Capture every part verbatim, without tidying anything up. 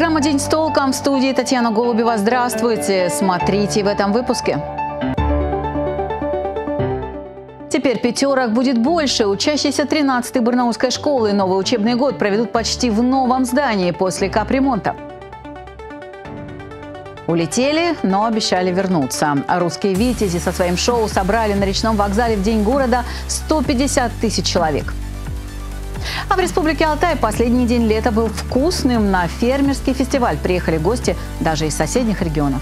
Программа «День с толком», в студии Татьяна Голубева. Здравствуйте! Смотрите в этом выпуске. Теперь пятерок будет больше. Учащиеся тринадцатой барнаульской школы новый учебный год проведут почти в новом здании после капремонта. Улетели, но обещали вернуться. Русские витязи со своим шоу собрали на речном вокзале в День города сто пятьдесят тысяч человек. А в Республике Алтай последний день лета был вкусным. На фермерский фестиваль приехали гости даже из соседних регионов.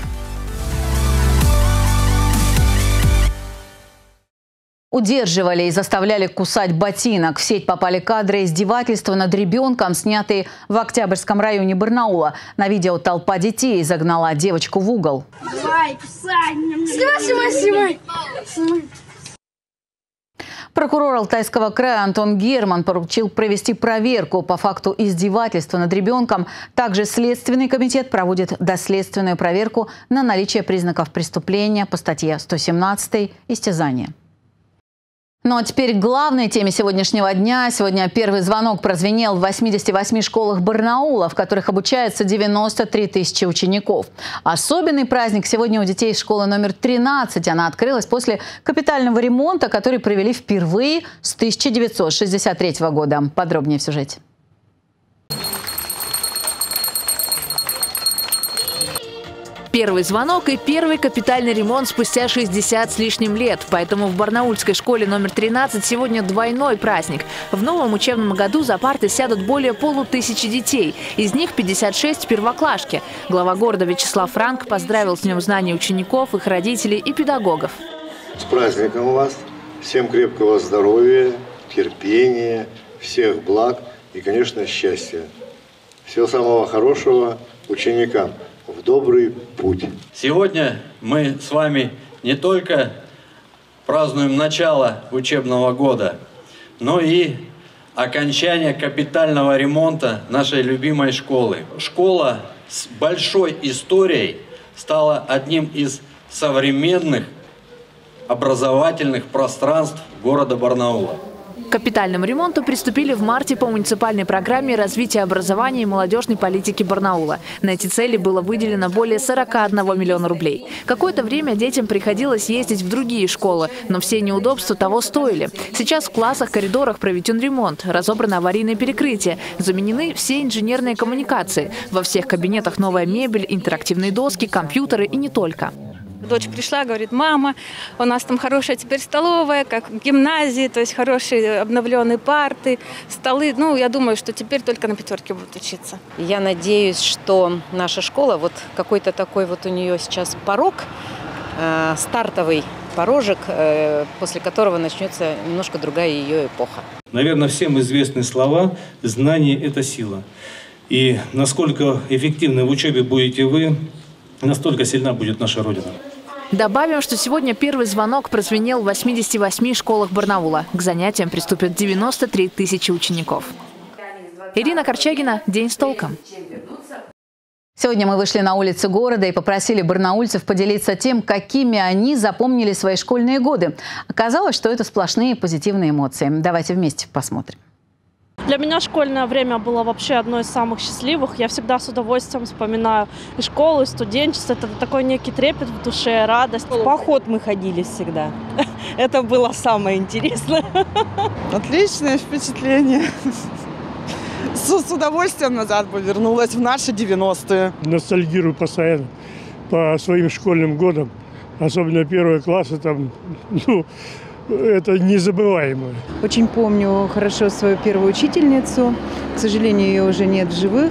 Удерживали и заставляли кусать ботинок. В сеть попали кадры издевательства над ребенком, снятые в Октябрьском районе Барнаула. На видео толпа детей загнала девочку в угол. Давай, кусай! Снимай, снимай, снимай! Прокурор Алтайского края Антон Герман поручил провести проверку по факту издевательства над ребенком. Также Следственный комитет проводит доследственную проверку на наличие признаков преступления по статье сто семнадцать «Истязание». Ну а теперь к главной теме сегодняшнего дня. Сегодня первый звонок прозвенел в восьмидесяти восьми школах Барнаула, в которых обучается девяносто три тысячи учеников. Особенный праздник сегодня у детей школы номер тринадцать. Она открылась после капитального ремонта, который провели впервые с тысяча девятьсот шестьдесят третьего года. Подробнее в сюжете. Первый звонок и первый капитальный ремонт спустя шестьдесят с лишним лет. Поэтому в барнаульской школе номер тринадцать сегодня двойной праздник. В новом учебном году за парты сядут более полутысячи детей. Из них пятьдесят шесть первоклашки. Глава города Вячеслав Франк поздравил с Днем знаний учеников, их родителей и педагогов. С праздником вас! Всем крепкого здоровья, терпения, всех благ и, конечно, счастья. Всего самого хорошего ученикам. В добрый путь. Сегодня мы с вами не только празднуем начало учебного года, но и окончание капитального ремонта нашей любимой школы. Школа с большой историей стала одним из современных образовательных пространств города Барнаула. К капитальному ремонту приступили в марте по муниципальной программе развития образования и молодежной политики Барнаула. На эти цели было выделено более сорока одного миллиона рублей. Какое-то время детям приходилось ездить в другие школы, но все неудобства того стоили. Сейчас в классах, коридорах проведен ремонт, разобрано аварийное перекрытие, заменены все инженерные коммуникации. Во всех кабинетах новая мебель, интерактивные доски, компьютеры и не только. Дочь пришла, говорит: мама, у нас там хорошая теперь столовая, как в гимназии, то есть хорошие обновленные парты, столы. Ну, я думаю, что теперь только на пятерке будут учиться. Я надеюсь, что наша школа, вот какой-то такой вот у нее сейчас порог, э, стартовый порожек, э, после которого начнется немножко другая ее эпоха. Наверное, всем известны слова «знание – это сила». И насколько эффективны в учебе будете вы, настолько сильна будет наша Родина. Добавим, что сегодня первый звонок прозвенел в восьмидесяти восьми школах Барнаула. К занятиям приступят девяносто три тысячи учеников. Ирина Корчагина, «День с толком». Сегодня мы вышли на улицы города и попросили барнаульцев поделиться тем, какими они запомнили свои школьные годы. Оказалось, что это сплошные позитивные эмоции. Давайте вместе посмотрим. Для меня школьное время было вообще одно из самых счастливых. Я всегда с удовольствием вспоминаю и школу, и студенчество. Это такой некий трепет в душе, радость. В поход мы ходили всегда. Это было самое интересное. Отличное впечатление. С, с удовольствием назад бы вернулась в наши девяностые. Ностальгирую постоянно по своим школьным годам. Особенно первые классы там, ну... Это незабываемо. Очень помню хорошо свою первую учительницу. К сожалению, ее уже нет в живых.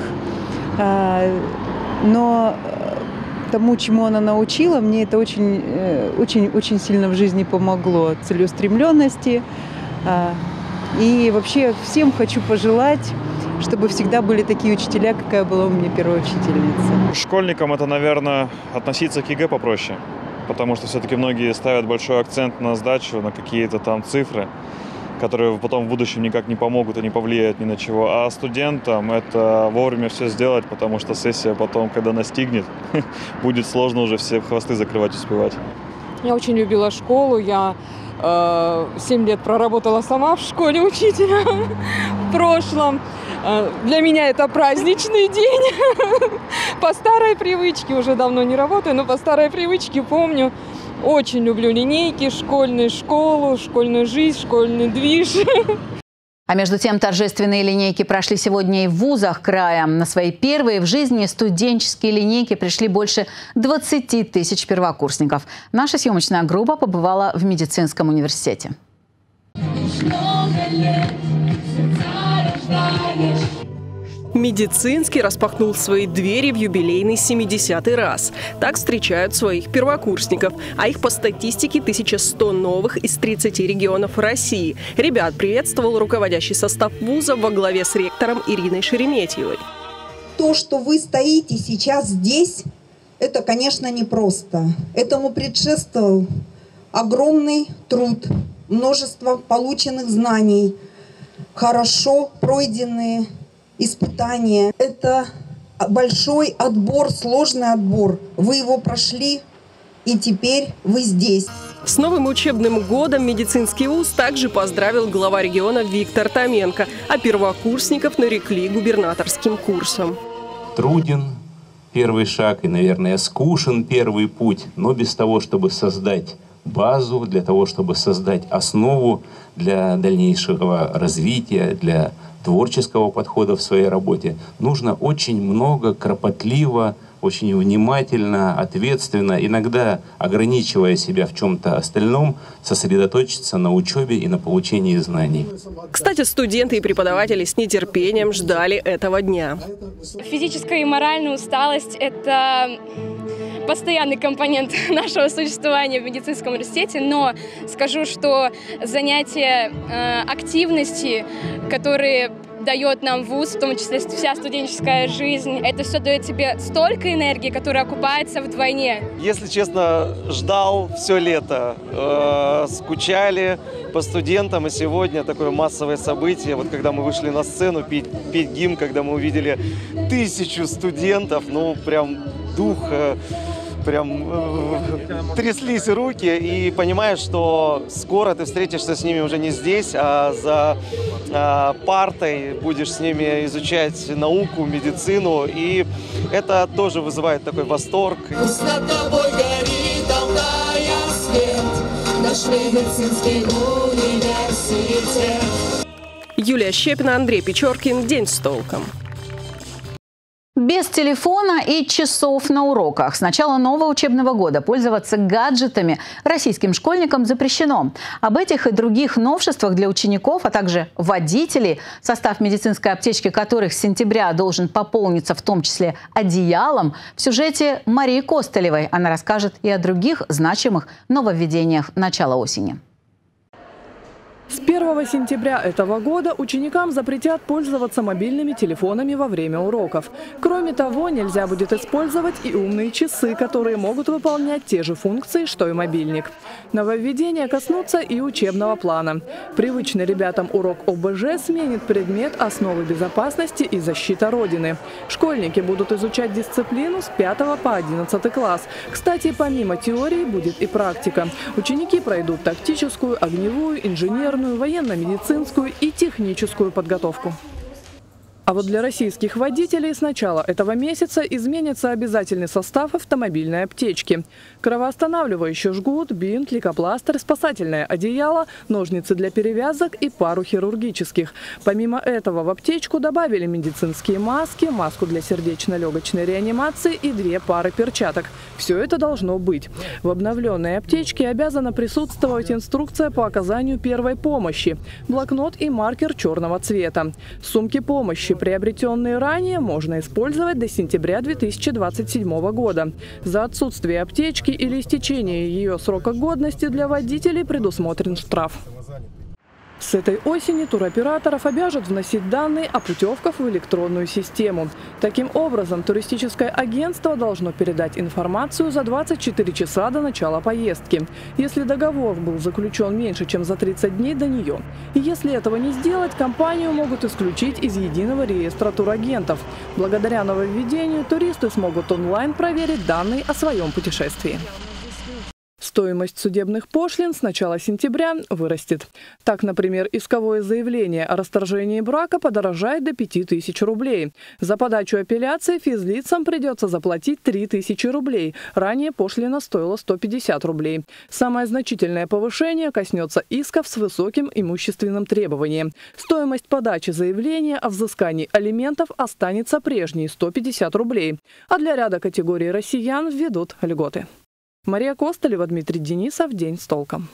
Но тому, чему она научила, мне это очень, очень, очень сильно в жизни помогло. Целеустремленности. И вообще всем хочу пожелать, чтобы всегда были такие учителя, какая была у меня первая учительница. Школьникам это, наверное, относиться к ЕГЭ попроще. Потому что все-таки многие ставят большой акцент на сдачу, на какие-то там цифры, которые потом в будущем никак не помогут и не повлияют ни на чего. А студентам это вовремя все сделать, потому что сессия потом, когда настигнет, будет сложно уже все хвосты закрывать, успевать. Я очень любила школу, я семь лет проработала сама в школе учителем в прошлом. Для меня это праздничный день. По старой привычке, уже давно не работаю, но по старой привычке помню. Очень люблю линейки, школьную школу, школьную жизнь, школьный движ. А между тем торжественные линейки прошли сегодня и в вузах края. На свои первые в жизни студенческие линейки пришли больше двадцати тысяч первокурсников. Наша съемочная группа побывала в медицинском университете. Медицинский распахнул свои двери в юбилейный семидесятый раз. Так встречают своих первокурсников. А их по статистике тысяча сто новых из тридцати регионов России. Ребят приветствовал руководящий состав вуза во главе с ректором Ириной Шереметьевой. То, что вы стоите сейчас здесь, это, конечно, непросто. Этому предшествовал огромный труд, множество полученных знаний, хорошо пройденные испытания. Это большой отбор, сложный отбор. Вы его прошли, и теперь вы здесь. С новым учебным годом медицинский вуз также поздравил глава региона Виктор Томенко, а первокурсников нарекли губернаторским курсом. Труден первый шаг и, наверное, скучен первый путь, но без того, чтобы создать базу, для того, чтобы создать основу для дальнейшего развития, для творческого подхода в своей работе, нужно очень много, кропотливо, очень внимательно, ответственно, иногда ограничивая себя в чем-то остальном, сосредоточиться на учебе и на получении знаний. Кстати, студенты и преподаватели с нетерпением ждали этого дня. Физическая и моральная усталость – это постоянный компонент нашего существования в медицинском университете, но скажу, что занятия, э, активности, которые дает нам вуз, в том числе вся студенческая жизнь, это все дает тебе столько энергии, которая окупается вдвойне. Если честно, ждал все лето, э, скучали по студентам, и сегодня такое массовое событие, вот когда мы вышли на сцену петь, петь гимн, когда мы увидели тысячу студентов, ну прям дух, э, прям э, тряслись руки, и понимаешь, что скоро ты встретишься с ними уже не здесь, а за э, партой, будешь с ними изучать науку, медицину, и это тоже вызывает такой восторг. Пусть над тобой горит Алтая свет, наш медицинский университет. Юлия Щепина, Андрей Печоркин. День с толком. Без телефона и часов на уроках. С начала нового учебного года пользоваться гаджетами российским школьникам запрещено. Об этих и других новшествах для учеников, а также водителей, состав медицинской аптечки которых с сентября должен пополниться в том числе одеялом, в сюжете Марии Костылевой. Она расскажет и о других значимых нововведениях начала осени. С первого сентября этого года ученикам запретят пользоваться мобильными телефонами во время уроков. Кроме того, нельзя будет использовать и умные часы, которые могут выполнять те же функции, что и мобильник. Нововведения коснутся и учебного плана. Привычный ребятам урок о бэ жэ сменит предмет «Основы безопасности и защита Родины». Школьники будут изучать дисциплину с пятого по одиннадцатый класс. Кстати, помимо теории будет и практика. Ученики пройдут тактическую, огневую, инженерную, военно-медицинскую и техническую подготовку. А вот для российских водителей с начала этого месяца изменится обязательный состав автомобильной аптечки. Кровоостанавливающий жгут, бинт, лейкопластырь, спасательное одеяло, ножницы для перевязок и пару хирургических. Помимо этого в аптечку добавили медицинские маски, маску для сердечно-легочной реанимации и две пары перчаток. Все это должно быть. В обновленной аптечке обязана присутствовать инструкция по оказанию первой помощи, блокнот и маркер черного цвета. Сумки помощи, приобретенные ранее, можно использовать до сентября две тысячи двадцать седьмого года. За отсутствие аптечки или истечение ее срока годности для водителей предусмотрен штраф. С этой осени туроператоров обяжут вносить данные о путевках в электронную систему. Таким образом, туристическое агентство должно передать информацию за двадцать четыре часа до начала поездки, если договор был заключен меньше, чем за тридцать дней до нее. И если этого не сделать, компанию могут исключить из единого реестра турагентов. Благодаря нововведению туристы смогут онлайн проверить данные о своем путешествии. Стоимость судебных пошлин с начала сентября вырастет. Так, например, исковое заявление о расторжении брака подорожает до пяти тысяч рублей. За подачу апелляции физлицам придется заплатить три тысячи рублей. Ранее пошлина стоила сто пятьдесят рублей. Самое значительное повышение коснется исков с высоким имущественным требованием. Стоимость подачи заявления о взыскании алиментов останется прежней – сто пятьдесят рублей. А для ряда категорий россиян введут льготы. Мария Костолева, Дмитрий Денисов. День с толком.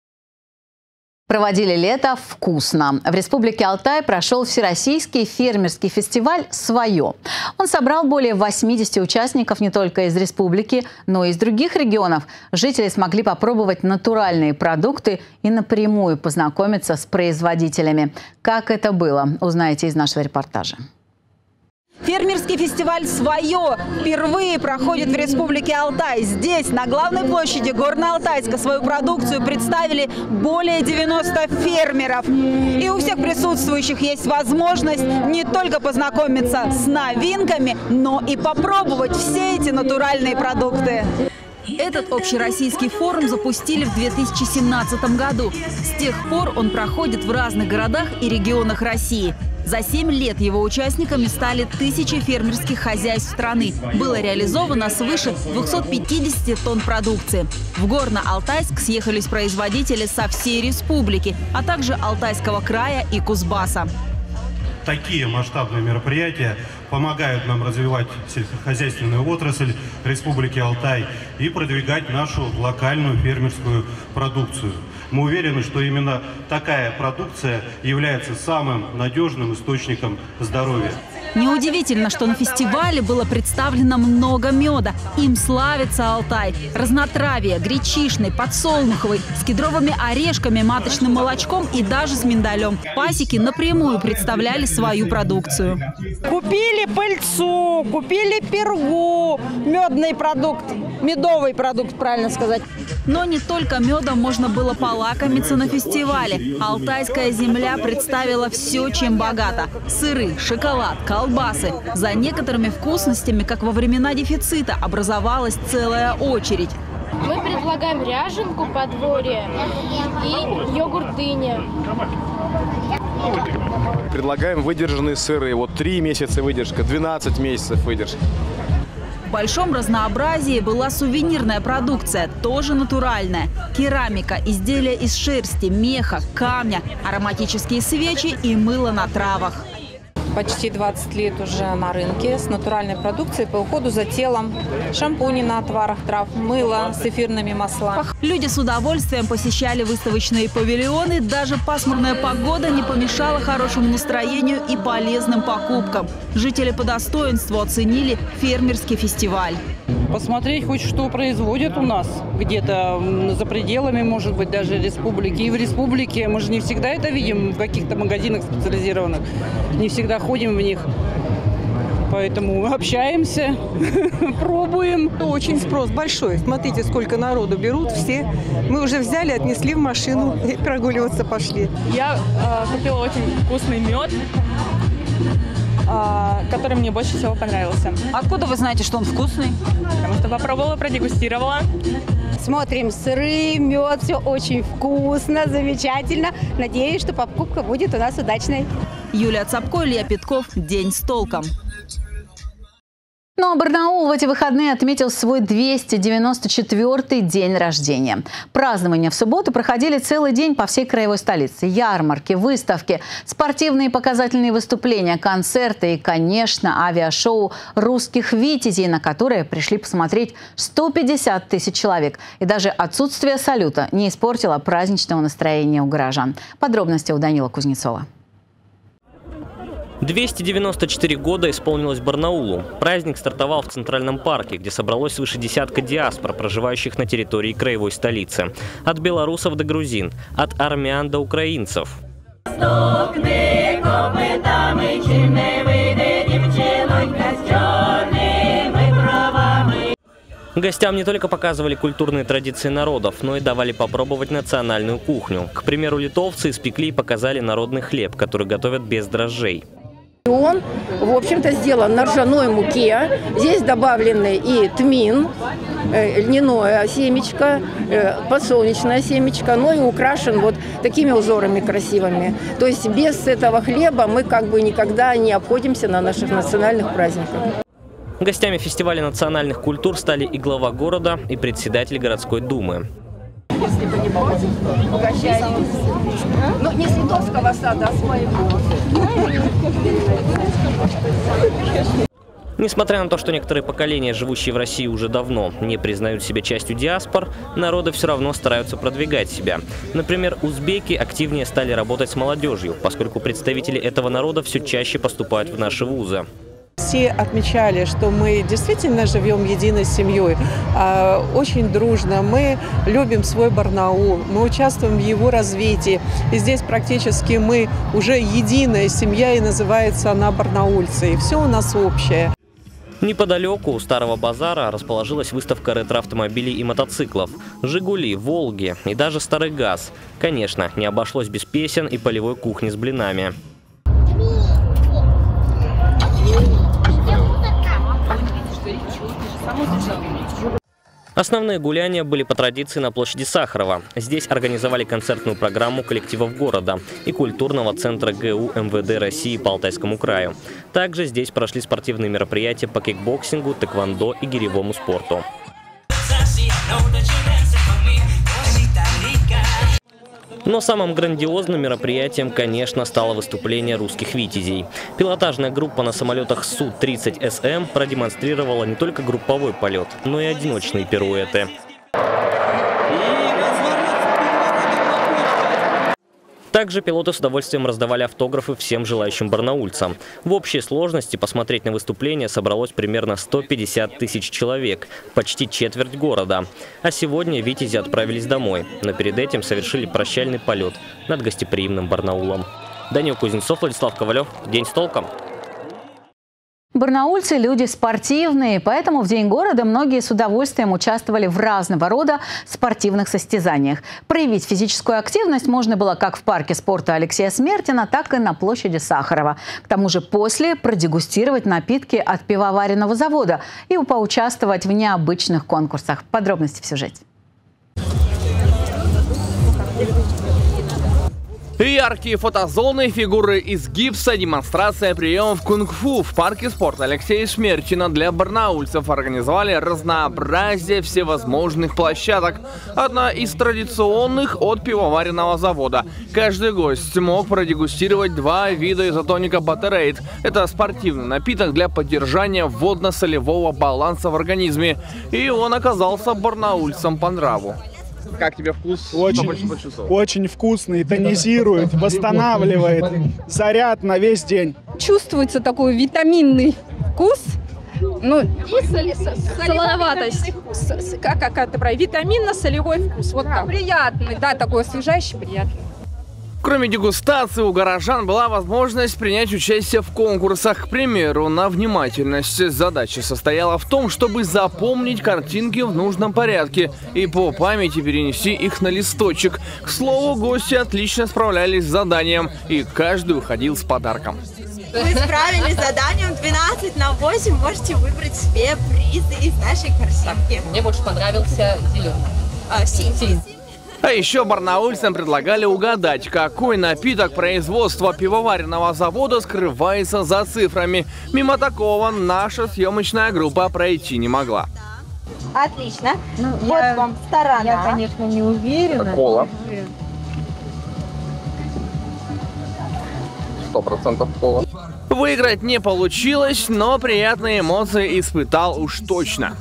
Проводили лето вкусно. В Республике Алтай прошел Всероссийский фермерский фестиваль «Свое». Он собрал более восьмидесяти участников не только из республики, но и из других регионов. Жители смогли попробовать натуральные продукты и напрямую познакомиться с производителями. Как это было, узнаете из нашего репортажа. Фермерский фестиваль «Свое» впервые проходит в Республике Алтай. Здесь, на главной площади Горно-Алтайска, свою продукцию представили более девяноста фермеров. И у всех присутствующих есть возможность не только познакомиться с новинками, но и попробовать все эти натуральные продукты. Этот общероссийский форум запустили в две тысячи семнадцатом году. С тех пор он проходит в разных городах и регионах России. За семь лет его участниками стали тысячи фермерских хозяйств страны. Было реализовано свыше двухсот пятидесяти тонн продукции. В Горно-Алтайск съехались производители со всей республики, а также Алтайского края и Кузбасса. Такие масштабные мероприятия помогают нам развивать сельскохозяйственную отрасль Республики Алтай и продвигать нашу локальную фермерскую продукцию. Мы уверены, что именно такая продукция является самым надежным источником здоровья. Неудивительно, что на фестивале было представлено много меда. Им славится Алтай. Разнотравие, гречишный, подсолнуховый, с кедровыми орешками, маточным молочком и даже с миндалем. Пасеки напрямую представляли свою продукцию. Купили пыльцу, купили пергу, медный продукт, медовый продукт, правильно сказать. Но не только медом можно было полакомиться на фестивале. Алтайская земля представила все, чем богата. Сыры, шоколад, колбасы. За некоторыми вкусностями, как во времена дефицита, образовалась целая очередь. Мы предлагаем ряженку подворье и йогурт дыня. Предлагаем выдержанные сыры. Вот три месяца выдержка, двенадцать месяцев выдержка. В большом разнообразии была сувенирная продукция, тоже натуральная. Керамика, изделия из шерсти, меха, камня, ароматические свечи и мыло на травах. Почти двадцать лет уже на рынке с натуральной продукцией по уходу за телом. Шампуни на отварах трав, мыло с эфирными маслами. Люди с удовольствием посещали выставочные павильоны. Даже пасмурная погода не помешала хорошему настроению и полезным покупкам. Жители по достоинству оценили фермерский фестиваль. Посмотреть хоть что производят у нас где-то за пределами, может быть, даже республики. И в республике мы же не всегда это видим в каких-то магазинах специализированных. Не всегда ходим в них. Поэтому общаемся, пробуем. Очень спрос большой. Смотрите, сколько народу берут все. Мы уже взяли, отнесли в машину и прогуливаться пошли. Я э, купила очень вкусный мед, который мне больше всего понравился. Откуда вы знаете, что он вкусный? Потому что попробовала, продегустировала. Смотрим сыры, мед, все очень вкусно, замечательно. Надеюсь, что покупка будет у нас удачной. Юлия Цапко, Илья Петков. День с толком. Ну а Барнаул в эти выходные отметил свой двести девяносто четвёртый день рождения. Празднования в субботу проходили целый день по всей краевой столице. Ярмарки, выставки, спортивные показательные выступления, концерты и, конечно, авиашоу «Русских витязей», на которое пришли посмотреть сто пятьдесят тысяч человек. И даже отсутствие салюта не испортило праздничного настроения у горожан. Подробности у Данила Кузнецова. двести девяносто четыре года исполнилось Барнаулу. Праздник стартовал в Центральном парке, где собралось свыше десятка диаспор, проживающих на территории краевой столицы. От белорусов до грузин, от армян до украинцев. Гостям не только показывали культурные традиции народов, но и давали попробовать национальную кухню. К примеру, литовцы испекли и показали народный хлеб, который готовят без дрожжей. Он, в общем-то, сделан на ржаной муке. Здесь добавлены и тмин, э, льняное семечко, э, подсолнечное семечко, ну и украшен вот такими узорами красивыми. То есть без этого хлеба мы как бы никогда не обходимся на наших национальных праздниках. Гостями фестиваля национальных культур стали и глава города, и председатель городской думы. Если вы не против, угощайтесь. Ну, не с литовского сада, а с моего. Несмотря на то, что некоторые поколения, живущие в России уже давно, не признают себя частью диаспор, народы все равно стараются продвигать себя. Например, узбеки активнее стали работать с молодежью, поскольку представители этого народа все чаще поступают в наши вузы. Все отмечали, что мы действительно живем единой семьей, очень дружно. Мы любим свой Барнаул, мы участвуем в его развитии. И здесь практически мы уже единая семья, и называется она барнаульцы. И все у нас общее. Неподалеку у Старого базара расположилась выставка ретро-автомобилей и мотоциклов. «Жигули», «Волги» и даже «Старый ГАЗ». Конечно, не обошлось без песен и полевой кухни с блинами. Основные гуляния были по традиции на площади Сахарова. Здесь организовали концертную программу коллективов города и культурного центра ГУ МВД России по Алтайскому краю. Также здесь прошли спортивные мероприятия по кикбоксингу, тэквондо и гиревому спорту. Но самым грандиозным мероприятием, конечно, стало выступление русских витязей. Пилотажная группа на самолетах Су тридцать эс эм продемонстрировала не только групповой полет, но и одиночные пируэты. Также пилоты с удовольствием раздавали автографы всем желающим барнаульцам. В общей сложности посмотреть на выступление собралось примерно сто пятьдесят тысяч человек, почти четверть города. А сегодня витязи отправились домой, но перед этим совершили прощальный полет над гостеприимным Барнаулом. Данил Кузнецов, Владислав Ковалев. День с толком. Барнаульцы – люди спортивные, поэтому в День города многие с удовольствием участвовали в разного рода спортивных состязаниях. Проявить физическую активность можно было как в парке спорта Алексея Смертина, так и на площади Сахарова. К тому же после продегустировать напитки от пивоваренного завода и поучаствовать в необычных конкурсах. Подробности в сюжете. Яркие фотозоны, фигуры из гипса, демонстрация приемов кунг-фу. В парке спорта Алексея Смертина для барнаульцев организовали разнообразие всевозможных площадок. Одна из традиционных от пивоваренного завода. Каждый гость мог продегустировать два вида изотоника Баттерейд. Это спортивный напиток для поддержания водно-солевого баланса в организме. И он оказался барнаульцам по нраву. Как тебе вкус? Очень, очень вкусный, тонизирует, восстанавливает, заряд на весь день. Чувствуется такой витаминный вкус, ну, солоноватость, как какая-то витаминно-солевой вкус, вот так. Приятный, да, такой освежающий, приятный. Кроме дегустации, у горожан была возможность принять участие в конкурсах. К примеру, на внимательность. Задача состояла в том, чтобы запомнить картинки в нужном порядке и по памяти перенести их на листочек. К слову, гости отлично справлялись с заданием, и каждый уходил с подарком. Вы справились с заданием двенадцать на восемь, можете выбрать себе призы из нашей корзинки. Мне больше понравился зеленый. А, синий. А еще барнаульцам предлагали угадать, какой напиток производства пивоваренного завода скрывается за цифрами. Мимо такого наша съемочная группа пройти не могла. Отлично. Ну, вот я, вам сторона. Я, конечно, не уверена. Кола. Сто процентов кола. Выиграть не получилось, но приятные эмоции испытал уж точно.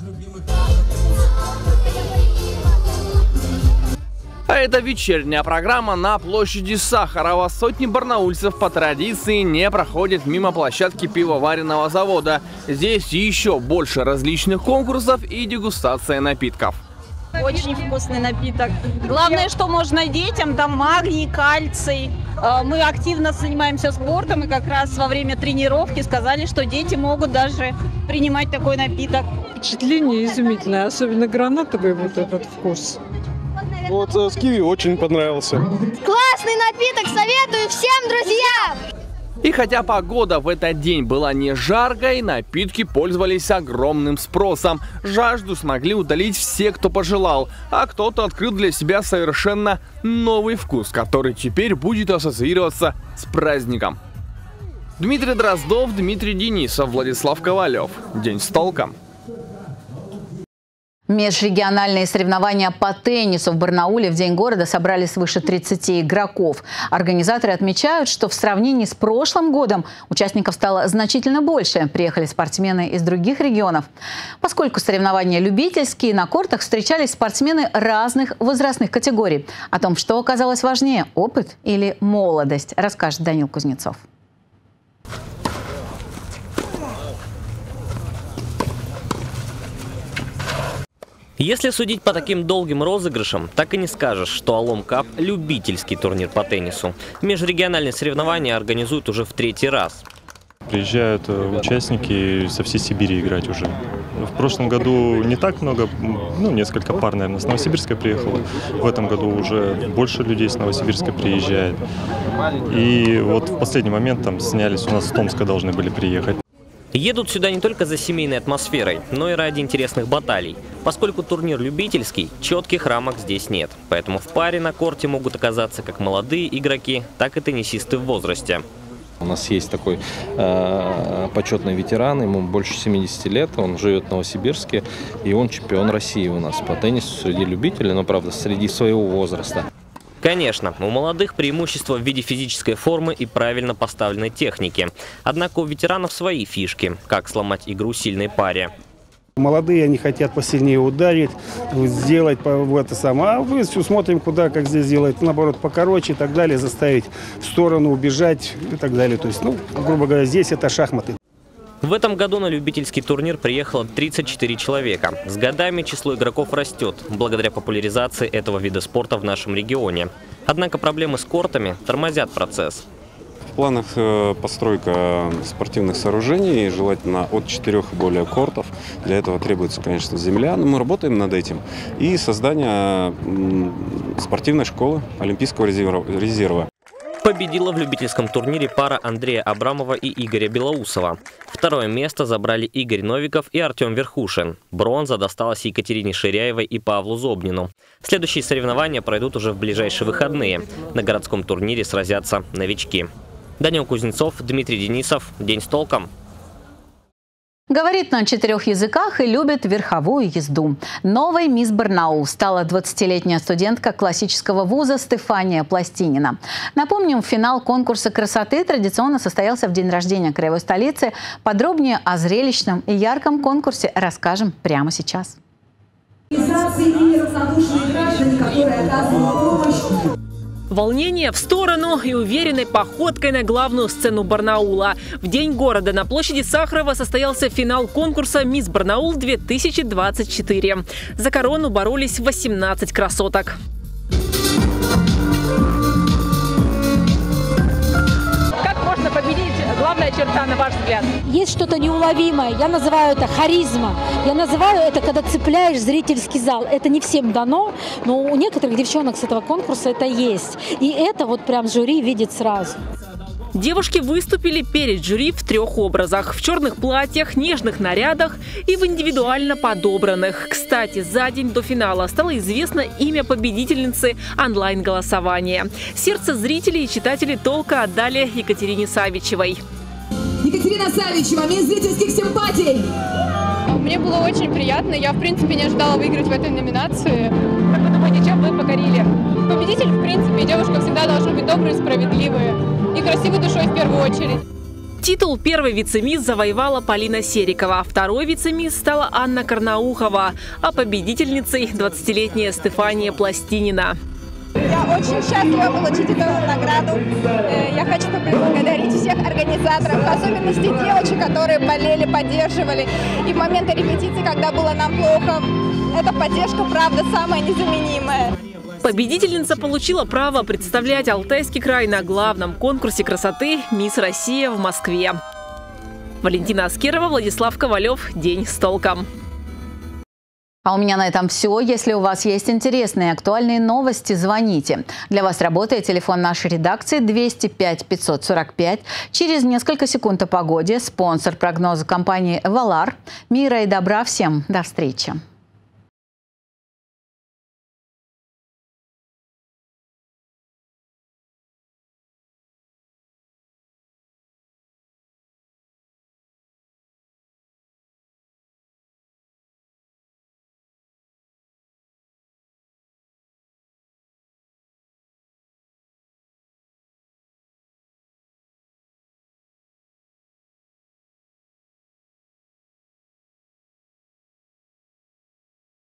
А это вечерняя программа на площади Сахарова. Сотни барнаульцев по традиции не проходят мимо площадки пивоваренного завода. Здесь еще больше различных конкурсов и дегустация напитков. Очень вкусный напиток. Главное, что можно детям, там магний, кальций. Мы активно занимаемся спортом, и как раз во время тренировки сказали, что дети могут даже принимать такой напиток. Впечатление изумительное, особенно гранатовый вот этот вкус. Вот с киви очень понравился. Классный напиток, советую всем друзьям! И хотя погода в этот день была не жаркой, напитки пользовались огромным спросом. Жажду смогли удалить все, кто пожелал, а кто-то открыл для себя совершенно новый вкус, который теперь будет ассоциироваться с праздником. Дмитрий Дроздов, Дмитрий Денисов, Владислав Ковалев. День с толком. Межрегиональные соревнования по теннису в Барнауле в День города собрали свыше тридцати игроков. Организаторы отмечают, что в сравнении с прошлым годом участников стало значительно больше. Приехали спортсмены из других регионов. Поскольку соревнования любительские, на кортах встречались спортсмены разных возрастных категорий. О том, что оказалось важнее – опыт или молодость, расскажет Данил Кузнецов. Если судить по таким долгим розыгрышам, так и не скажешь, что Алом Кап – любительский турнир по теннису. Межрегиональные соревнования организуют уже в третий раз. Приезжают участники со всей Сибири играть уже. В прошлом году не так много, ну, несколько пар, наверное, с Новосибирска приехало. В этом году уже больше людей с Новосибирска приезжает. И вот в последний момент там снялись, у нас с Томска должны были приехать. Едут сюда не только за семейной атмосферой, но и ради интересных баталий. Поскольку турнир любительский, четких рамок здесь нет. Поэтому в паре на корте могут оказаться как молодые игроки, так и теннисисты в возрасте. У нас есть такой э, почетный ветеран, ему больше семидесяти лет, он живет в Новосибирске, и он чемпион России у нас по теннису среди любителей, но, правда, среди своего возраста. Конечно, у молодых преимущество в виде физической формы и правильно поставленной техники. Однако у ветеранов свои фишки, как сломать игру сильной паре. Молодые, они хотят посильнее ударить, сделать в это самое. А мы все смотрим, куда, как здесь делать, наоборот, покороче и так далее, заставить в сторону убежать и так далее. То есть, ну, грубо говоря, здесь это шахматы. В этом году на любительский турнир приехало тридцать четыре человека. С годами число игроков растет, благодаря популяризации этого вида спорта в нашем регионе. Однако проблемы с кортами тормозят процесс. В планах постройка спортивных сооружений, желательно от четырех и более кортов. Для этого требуется, конечно, земля, но мы работаем над этим. И создание спортивной школы Олимпийского резерва. Победила в любительском турнире пара Андрея Абрамова и Игоря Белоусова. Второе место забрали Игорь Новиков и Артем Верхушин. Бронза досталась Екатерине Ширяевой и Павлу Зобнину. Следующие соревнования пройдут уже в ближайшие выходные. На городском турнире сразятся новички. Данил Кузнецов, Дмитрий Денисов. День с толком. Говорит на четырех языках и любит верховую езду. Новой мисс Барнаул стала двадцатилетняя студентка классического вуза Стефания Пластинина. Напомним, финал конкурса красоты традиционно состоялся в день рождения краевой столицы. Подробнее о зрелищном и ярком конкурсе расскажем прямо сейчас. Волнение в сторону и уверенной походкой на главную сцену Барнаула. В День города на площади Сахарова состоялся финал конкурса «Мисс Барнаул две тысячи двадцать четыре». За корону боролись восемнадцать красоток. Как можно победить? Главная черта, на ваш взгляд? Есть что-то неуловимое. Я называю это харизма. Я называю это, когда цепляешь зрительский зал. Это не всем дано, но у некоторых девчонок с этого конкурса это есть. И это вот прям жюри видит сразу. Девушки выступили перед жюри в трех образах. В черных платьях, нежных нарядах и в индивидуально подобранных. Кстати, за день до финала стало известно имя победительницы онлайн-голосования. Сердце зрителей и читателей толка отдали Екатерине Савичевой. Екатерина Савичева, мисс зрительских симпатий! Мне было очень приятно. Я, в принципе, не ожидала выиграть в этой номинации. Как вы думаете, чем вы покорили? Победитель, в принципе, и девушка всегда должны быть добрые, справедливые и красивой душой в первую очередь. Титул первой вице-мисс завоевала Полина Серикова. Второй вице-мисс стала Анна Карнаухова, а победительницей двадцатилетняя Стефания Пластинина. Я очень счастлива получить эту награду. Я хочу поблагодарить всех организаторов, в особенности девочек, которые болели, поддерживали. И в моменты репетиции, когда было нам плохо, эта поддержка, правда, самая незаменимая. Победительница получила право представлять Алтайский край на главном конкурсе красоты «Мисс Россия» в Москве. Валентина Аскерова, Владислав Ковалев. День с толком. А у меня на этом все. Если у вас есть интересные и актуальные новости, звоните. Для вас работает телефон нашей редакции двести пять пятьсот сорок пять. Через несколько секунд о погоде. Спонсор прогноза компании «Валар». Мира и добра всем. До встречи.